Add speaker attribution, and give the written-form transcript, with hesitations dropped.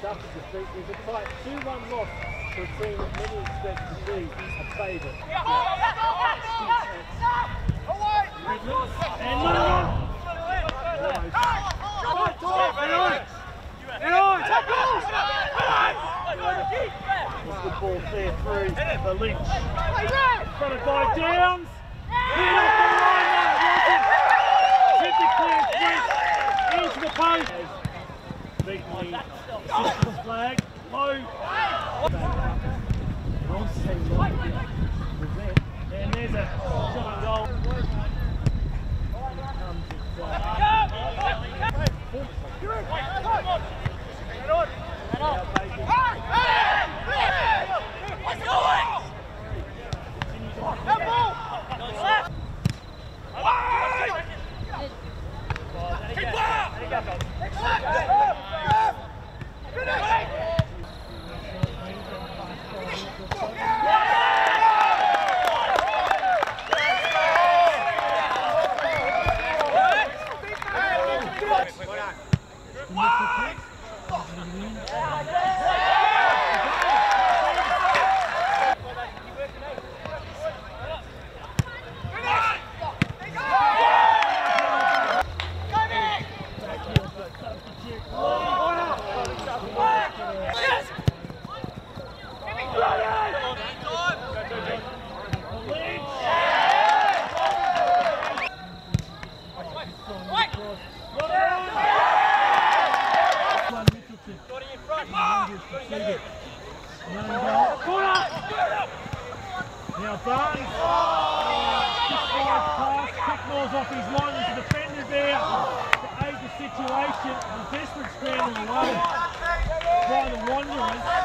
Speaker 1: up at the street. There's a tight 2-1 loss for a team that many expect to be a favourite. That's the ball clear through for Lynch. Fronted by Downs. Hit off the line, typically into the post. Beaten the assistant's flag. Low. And there's a shot on goal. Now Barnes, just slides past, quick balls off his line, there's a defender there to aid the situation, the desperate scramble away by the Wanderers.